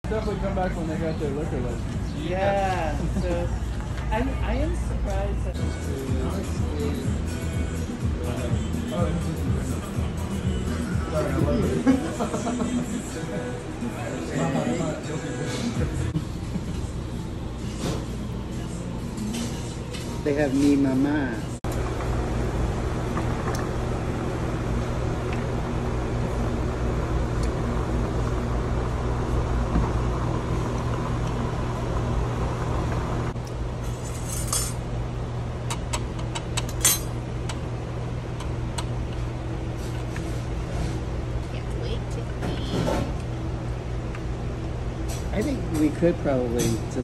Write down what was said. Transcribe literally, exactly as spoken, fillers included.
Definitely come back when they got their liquor license. Yeah. So I I am surprised that they have me mama. I think we could probably